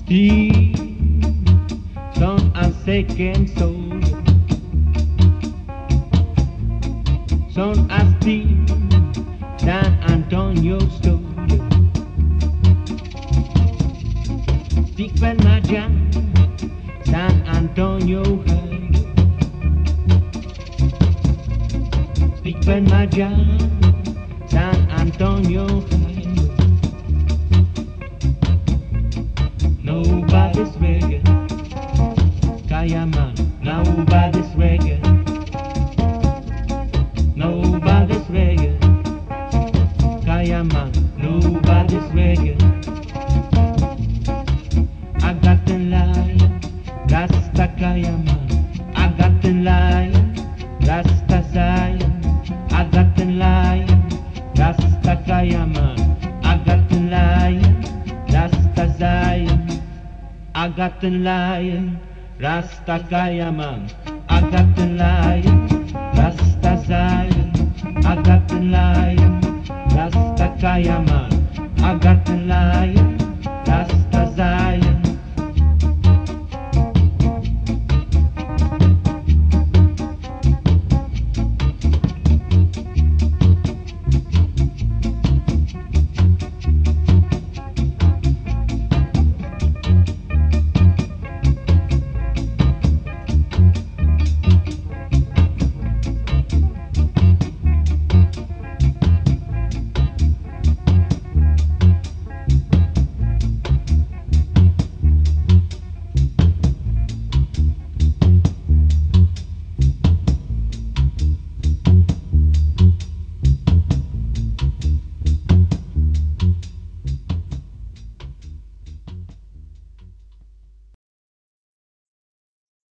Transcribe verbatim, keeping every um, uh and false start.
Die son a second soul, son asti San Antonio Stone, Stephen Majan, San Antonio High, Stephen Majan, San Antonio High. Nobody's reggae, Kaya man, nobody's reggae, nobody's reggae, Kaya man, nobody's reggae. I got the lion, Rasta Kaya man, I got the lion, Rasta Zion, I got the lion, Rasta Kaya man, I got the lion, Rasta Zion. I got the lion, Rasta Kaya man. I got the lion, Rasta Zion. I got the lion, Rasta Kaya man. I got the lion.